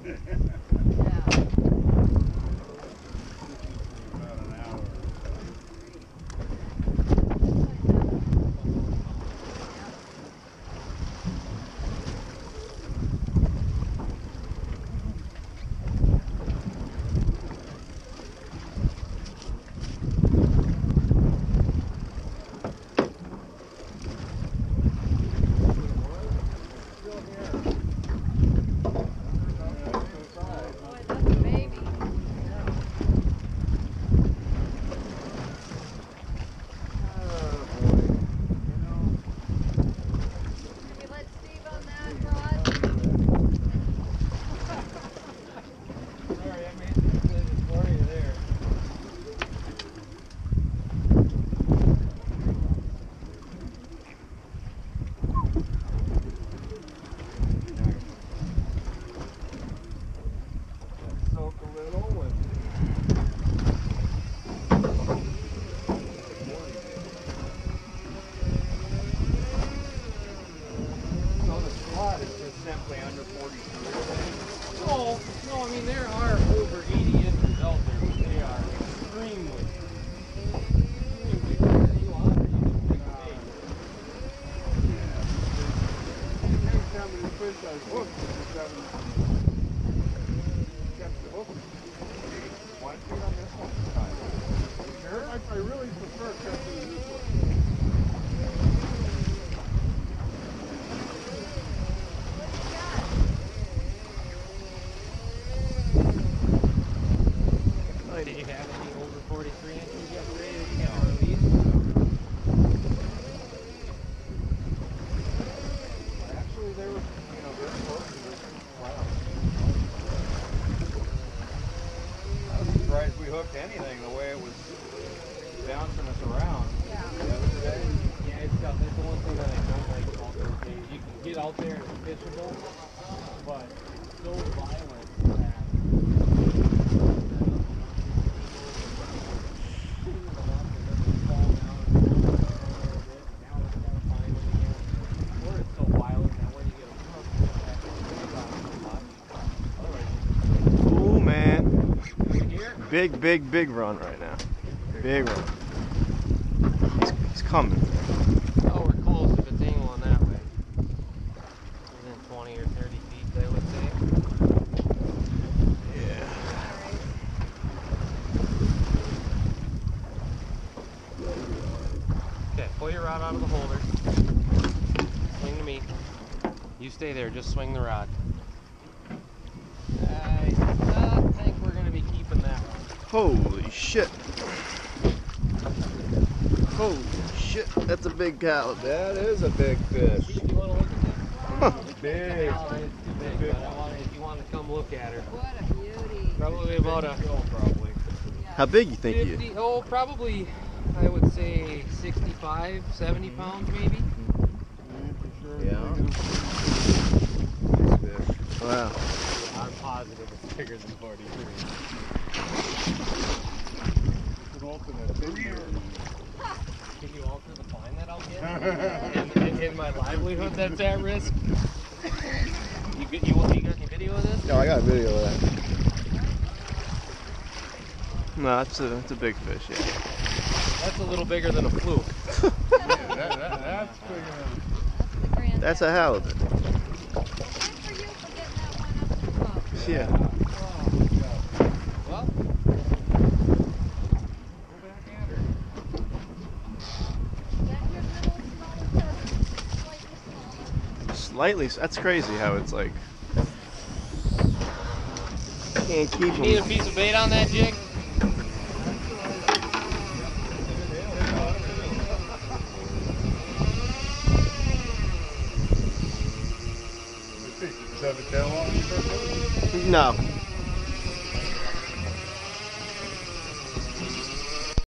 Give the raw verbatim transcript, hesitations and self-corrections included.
I really prefer catching this one. Do you have any over forty-three inches yet ready to get on release? Actually, they were, you know, very close to this cloud. I was surprised we hooked anything the way it was bouncing us around. Yeah. The other day. Yeah, it's got, that's the one thing that I don't like about those days. You can get out there and it's fishable, but it's so violent that Ooh, man. Big, big, big run right now. Big run. He's, he's coming. oh, we're close if it's angling that way. Within twenty or thirty feet, I would say. Yeah. Okay, pull your rod out of the holder. Swing to me. You stay there, just swing the rod. I don't think we're going to be keeping that one. Holy shit. Holy shit, that's a big caliber. That is a big fish. You want to look at this? Huh. Big. It's too big, but I want, if you want to come look at her. What a beauty. Probably about a Probably. How big you think he is? fifty, oh, probably, I would say sixty-five, seventy pounds maybe. Yeah. Wow. Yeah, I'm positive it's bigger than forty-three. It's an ultimate figure. Can you alter the fine that I'll get? in, in, in my livelihood that's at risk? You, you, you got any video of this? No, I got a video of that. No, it's a, it's a big fish, yeah. That's a little bigger than a fluke. Yeah, that, that, that's big enough. That's a halibut. Good for you for getting that one up the boat. Yeah. Well, go back at her. Is that your little small cousin? Slightly smaller. Slightly, that's crazy how it's like. Can't keep You need a him. piece of bait on that jig? Does it have a tail on it? No.